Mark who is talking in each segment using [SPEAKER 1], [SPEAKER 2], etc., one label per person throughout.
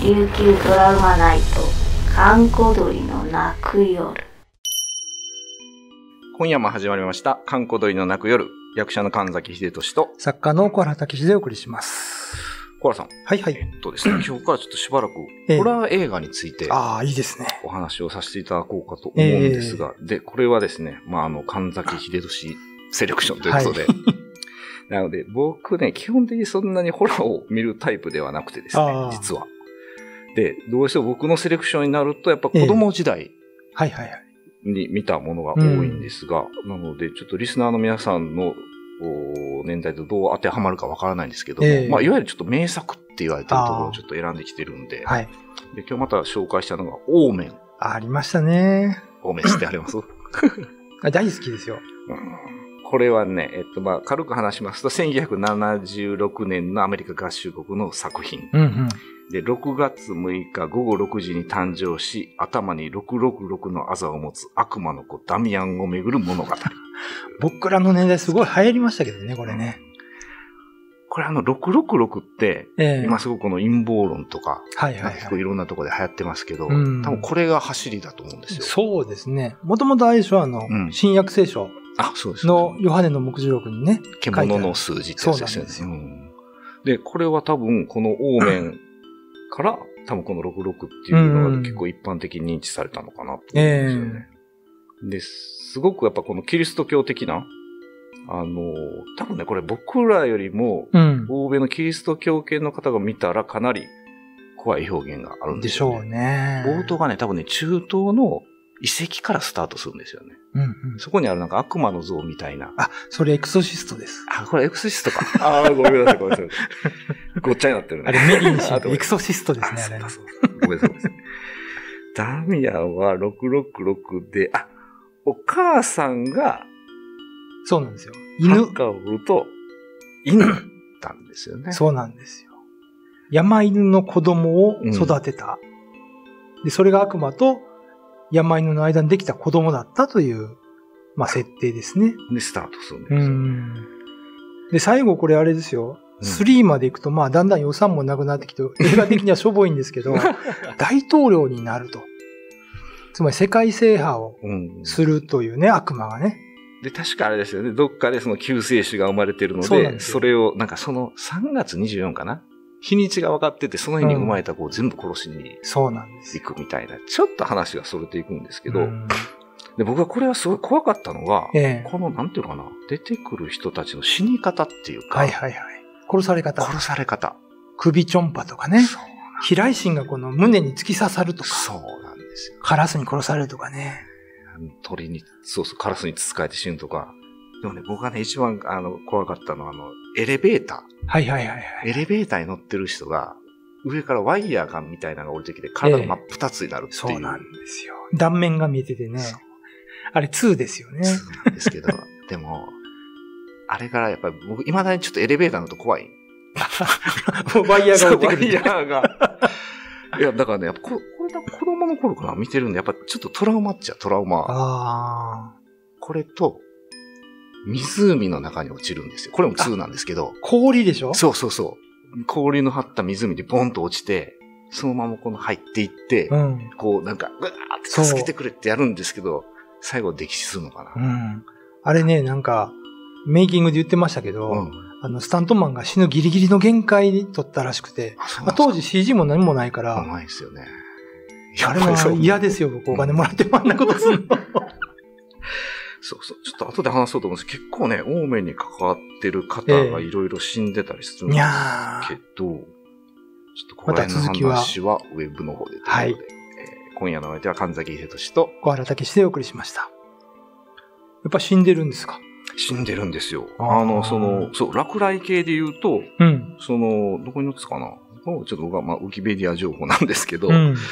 [SPEAKER 1] 琉球ドラマナイト、閑古鳥の泣く夜。
[SPEAKER 2] 今夜も始まりました、閑古鳥の泣く夜。役者の神崎秀俊と、
[SPEAKER 3] 作家の小原武史でお送りします。
[SPEAKER 2] 小原さん。
[SPEAKER 3] はいはい。
[SPEAKER 2] ですね、今日からちょっとしばらく、ホラー映画について、
[SPEAKER 3] いいですね。
[SPEAKER 2] お話をさせていただこうかと思うんですが、で、これはですね、神崎秀俊セレクションということで、なので、僕ね、基本的にそんなにホラーを見るタイプではなくてですね、実は。で、どうしても僕のセレクションになると、やっぱ子供時代に見たものが多いんですが、なので、ちょっとリスナーの皆さんの年代とどう当てはまるかわからないんですけども、いわゆるちょっと名作って言われてるところをちょっと選んできてるんで、で、今日また紹介したのが、オーメン。
[SPEAKER 3] ありましたね。
[SPEAKER 2] オーメン知ってあります
[SPEAKER 3] 大好きですよ。
[SPEAKER 2] これはね、軽く話しますと、1976年のアメリカ合衆国の作品。で、6月6日午後6時に誕生し、頭に666の痣を持つ悪魔の子ダミアンをめぐる物語。
[SPEAKER 3] 僕らの年代すごい流行りましたけどね、これね。
[SPEAKER 2] これ666って、今すごくこの陰謀論とか、結構いろんなところで流行ってますけど、多分これが走りだと思うんですよ。
[SPEAKER 3] そうですね。もともとあれでしょ、新約聖書のヨハネの目次録にね。
[SPEAKER 2] 獣の数字ってやつですよね。で、これは多分このオーメンから多分この66っていうのが結構一般的に認知されたのかなと思うんですよね。で、すごくやっぱこのキリスト教的な、多分ね、これ僕らよりも、欧米のキリスト教系の方が見たらかなり怖い表現があるんですよね。
[SPEAKER 3] でしょうね。
[SPEAKER 2] 冒頭がね、多分ね、中東の遺跡からスタートするんですよね。そこにあるなんか悪魔の像みたいな。
[SPEAKER 3] それエクソシストです。
[SPEAKER 2] これエクソシストか。ごめんなさい、ごめんなさい。ごっちゃになってるね。
[SPEAKER 3] あれメリンシーエクソシストですね、あれ。
[SPEAKER 2] ごめんなさい。ダミアンは666で、お母さんが、
[SPEAKER 3] そうなんですよ。
[SPEAKER 2] 墓を売ると、犬だったんですよね。
[SPEAKER 3] そうなんですよ。山犬の子供を育てた。で、それが悪魔と山犬の間にできた子供だったという、設定ですね。
[SPEAKER 2] で、スタートするんですよね。
[SPEAKER 3] で、最後これあれですよ。3まで行くと、だんだん予算もなくなってきて、映画的にはしょぼいんですけど、大統領になると。つまり世界制覇をするというね、悪魔がね。
[SPEAKER 2] で、確かあれですよね。どっかでその救世主が生まれてるので、それを、その3月24かな日にちが分かってて、その日に生まれた子を全部殺しに行くみたいな、ちょっと話がそれていくんですけど、で、僕はこれはすごい怖かったのが、この、なんていうかな、出てくる人たちの死に方っていうか、
[SPEAKER 3] 殺され方。首ちょんぱとかね。飛来心がこの胸に突き刺さるとか。
[SPEAKER 2] そうなんですよ。
[SPEAKER 3] カラスに殺されるとかね。
[SPEAKER 2] カラスにつつかれて死ぬとか。でもね、僕がね、一番、怖かったのは、エレベーター。エレベーターに乗ってる人が、上からワイヤーガンみたいなのが降りてきて、体が真っ二つになるっていう。
[SPEAKER 3] そうなんですよ。断面が見えててね。あれ2ですよね。
[SPEAKER 2] 2なんですけど、でも、あれからやっぱり僕、未だにちょっとエレベーターのと怖い。
[SPEAKER 3] ワイヤーが降りてくる。
[SPEAKER 2] ワイヤーが。いや、だからね、やっぱこれ子供の頃から見てるんで、やっぱちょっとトラウマっちゃトラウマ。これと、湖の中に落ちるんですよ。これも2なんですけど。
[SPEAKER 3] 氷でしょ？
[SPEAKER 2] そう。氷の張った湖でボンと落ちて、そのまま入っていって、ぐわーって助けてくれってやるんですけど、最後溺死するのかな。
[SPEAKER 3] あれね、メイキングで言ってましたけど、スタントマンが死ぬギリギリの限界に撮ったらしくて、当時 CG も何もないから、
[SPEAKER 2] うまいですよね。
[SPEAKER 3] あれは嫌ですよ、僕お金もらってあんなことするの。
[SPEAKER 2] ちょっと後で話そうと思うんですけど、結構ね、オーメンに関わってる方がいろいろ死んでたりするんですけど、ちょっとここら辺の話はウェブの方でということで、今夜のお相手は神崎秀俊と
[SPEAKER 3] 小原武史でお送りしました。やっぱ死んでるんですか？
[SPEAKER 2] 死んでるんですよ。落雷系で言うと、どこに載ってたかな？ちょっと僕はウィキペディア情報なんですけど、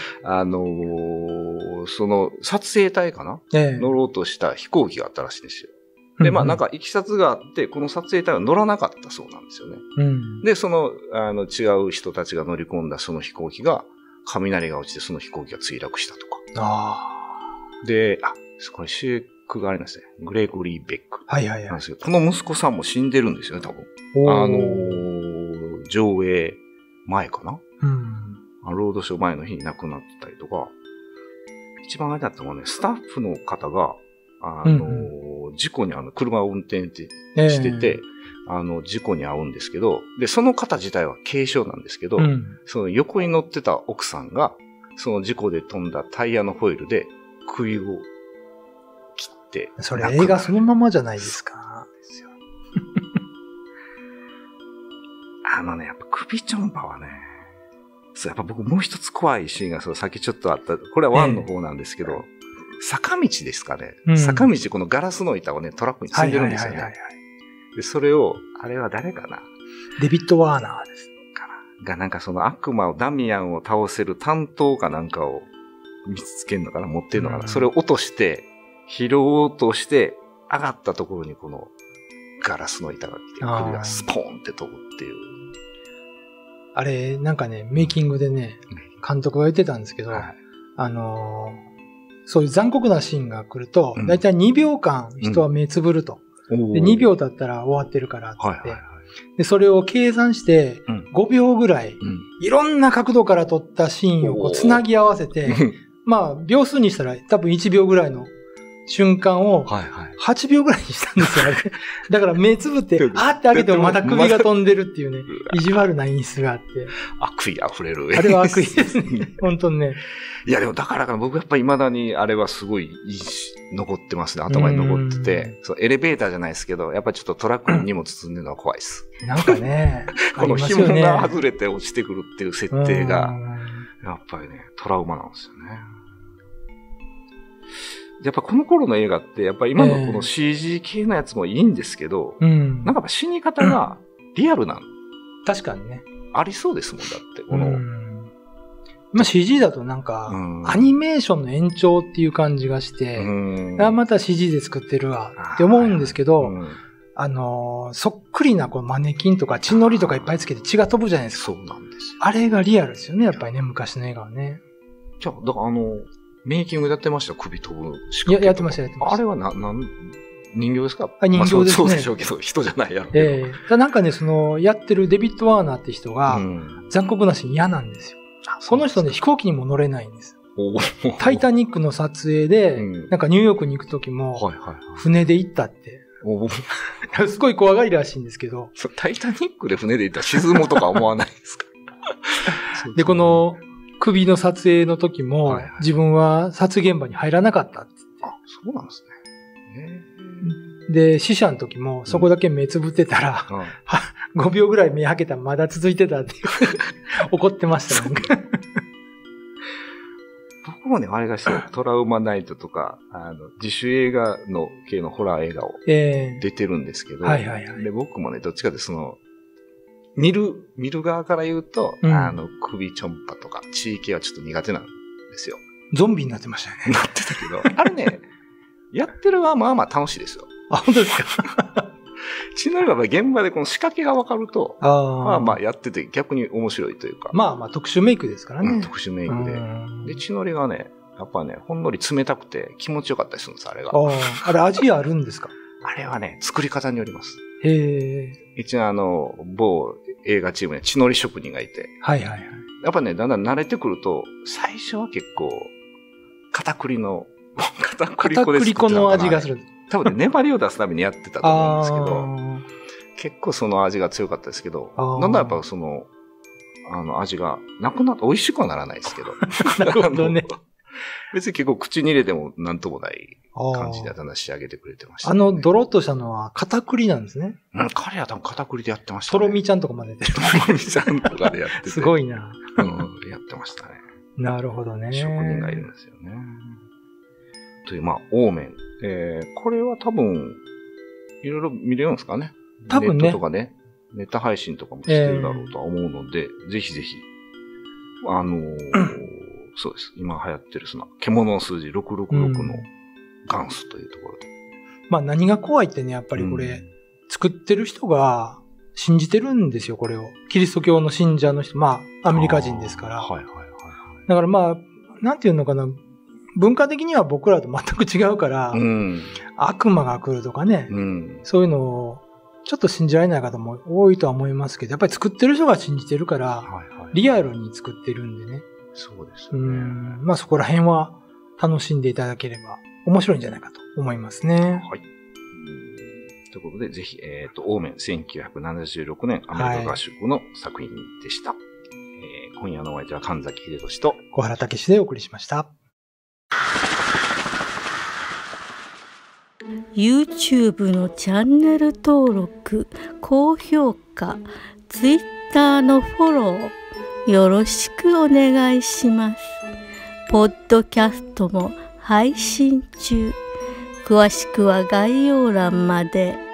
[SPEAKER 2] 撮影隊かな、乗ろうとした飛行機があったらしいんですよ。で、いきさつがあって、この撮影隊は乗らなかったそうなんですよね。で、違う人たちが乗り込んだその飛行機が、雷が落ちてその飛行機が墜落したとか。で、これ主役がありますね。グレゴリー・ベック。なんですけど、この息子さんも死んでるんですよね、多分。上映前かな。 ロードショー前の日に亡くなってたりとか、一番あれだったのはね、スタッフの方が、事故に車を運転してて、事故に遭うんですけど、で、その方自体は軽傷なんですけど、その横に乗ってた奥さんが、その事故で飛んだタイヤのホイールで首を切って。
[SPEAKER 3] それ映画そのままじゃないですか。ですよ
[SPEAKER 2] やっぱ首ちょんぱはね、そう、やっぱ僕もう一つ怖いシーンが、さっきちょっとあった、これは1の方なんですけど、坂道ですかね。坂道、このガラスの板をね、トラックに積んでるんですよね。で、それを、あれは誰かな？
[SPEAKER 3] デビッド・ワーナーです。
[SPEAKER 2] がなんかその悪魔を、ダミアンを倒せる担当かなんかを見つけるのかな、持ってるのかな。それを落として、拾おうとして、上がったところにこのガラスの板が来て、首がスポーンって飛ぶっていう。
[SPEAKER 3] あれ、なんかね、メイキングでね、監督が言ってたんですけど、そういう残酷なシーンが来ると、だいたい2秒間人は目つぶると。で2秒経ったら終わってるからって言って、で、それを計算して、5秒ぐらい、いろんな角度から撮ったシーンをこう繋ぎ合わせて、まあ、秒数にしたら多分1秒ぐらいの瞬間を、8秒ぐらいにしたんですよ、あれ。だから目つぶって、あーって開けてもまた首が飛んでるっていうね、意地悪な演出があって。
[SPEAKER 2] 悪意あふれる。
[SPEAKER 3] あれは悪意ですね。本当にね。
[SPEAKER 2] いや、でもだから僕やっぱ未だにあれはすごい残ってますね。頭に残ってて。そう、エレベーターじゃないですけど、やっぱりちょっとトラックに荷物積んでるのは怖いです。
[SPEAKER 3] なんかね、
[SPEAKER 2] この紐が外れて落ちてくるっていう設定が、やっぱりね、トラウマなんですよね。やっぱこの頃の映画って、やっぱり今のこの CG 系のやつもいいんですけど、なんかやっぱ死に方がリアルな
[SPEAKER 3] 確かにね。
[SPEAKER 2] ありそうですもん、だって。この
[SPEAKER 3] まあ CG だとなんか、アニメーションの延長っていう感じがして、また CG で作ってるわって思うんですけど、そっくりなこうマネキンとか血のりとかいっぱいつけて血が飛ぶじゃないですか。
[SPEAKER 2] そうなんです。
[SPEAKER 3] あれがリアルですよね、やっぱりね、昔の映画はね。
[SPEAKER 2] じゃあ、だからメイキングやってました？首飛ぶ仕
[SPEAKER 3] 掛け。やってました、やってました。
[SPEAKER 2] あれは人形ですか？
[SPEAKER 3] 人形ですね。
[SPEAKER 2] そうでしょうけど、人じゃないやろ。
[SPEAKER 3] なんかね、やってるデビッド・ワーナーって人が、残酷なシーン嫌なんですよ。この人ね、飛行機にも乗れないんです。タイタニックの撮影で、なんかニューヨークに行くときも、船で行ったって。すごい怖がりらしいんですけど。
[SPEAKER 2] タイタニックで船で行ったら沈むとか思わないですか？
[SPEAKER 3] で、この首の撮影の時も、自分は撮影現場に入らなかったって。
[SPEAKER 2] あ、そうなんですね。
[SPEAKER 3] で、死者の時も、そこだけ目つぶってたら、5秒ぐらい目開けたらまだ続いてたって怒ってましたね。
[SPEAKER 2] 僕もね、あれがしてトラウマナイトとか、自主映画の系のホラー映画を出てるんですけど、で、僕もね、どっちかで見る側から言うと、首ちょんぱとか、地域はちょっと苦手なんですよ。
[SPEAKER 3] ゾンビになってましたよね。
[SPEAKER 2] なってたけど、あれね、やってるはまあまあ楽しいですよ。
[SPEAKER 3] あ、本当ですか？
[SPEAKER 2] ちなみに現場でこの仕掛けが分かると、まあまあやってて逆に面白いというか。
[SPEAKER 3] まあまあ特殊メイクですからね。
[SPEAKER 2] 特殊メイクで。で、血のりがね、やっぱね、ほんのり冷たくて気持ちよかったりするんです、あれが。
[SPEAKER 3] あれ味あるんですか？
[SPEAKER 2] あれはね、作り方によります。
[SPEAKER 3] へ
[SPEAKER 2] ー。一応某映画チームに血のり職人がいて。やっぱね、だんだん慣れてくると、最初は結構、片栗粉で作ってたのかな。片栗粉の味がする。多分ね、粘りを出すためにやってたと思うんですけど、結構その味が強かったですけど、だんだんやっぱ味がなくなって、美味しくはならないですけど。
[SPEAKER 3] なるほどね。
[SPEAKER 2] 別に結構口に入れてもなんともない感じでだんだん仕上げてくれてました、
[SPEAKER 3] ね。ドロッとしたのは片栗なんですね。
[SPEAKER 2] 彼は多分片栗でやってました
[SPEAKER 3] ね。とろみちゃんとかまで出てる。
[SPEAKER 2] とろみちゃんとかでやってて。
[SPEAKER 3] すごいな。
[SPEAKER 2] やってましたね。
[SPEAKER 3] なるほどね。
[SPEAKER 2] 職人がいるんですよね。という、まあ、オーメン。これは多分、いろいろ見れるんですかね。
[SPEAKER 3] 多分ね。
[SPEAKER 2] ネットとかね、ネタ配信とかもしてるだろうとは思うので、ぜひぜひ、そうです。今流行ってる獣の数字666の元祖というところで。
[SPEAKER 3] まあ何が怖いってね、やっぱりこれ、作ってる人が信じてるんですよ、これを。キリスト教の信者の人、まあアメリカ人ですから。だからまあ、なんていうのかな、文化的には僕らと全く違うから、悪魔が来るとかね、そういうのをちょっと信じられない方も多いとは思いますけど、やっぱり作ってる人が信じてるから、 リアルに作ってるんでね。
[SPEAKER 2] そうですね。
[SPEAKER 3] まあそこら辺は楽しんでいただければ面白いんじゃないかと思いますね。
[SPEAKER 2] はい。ということで、ぜひ、オーメン1976年アメリカ合宿の作品でした。今夜のお相手は神崎秀俊と
[SPEAKER 3] 小原武史でお送りしました。
[SPEAKER 4] YouTube のチャンネル登録、高評価、Twitter のフォロー、よろしくお願いします。ポッドキャストも配信中。詳しくは概要欄まで。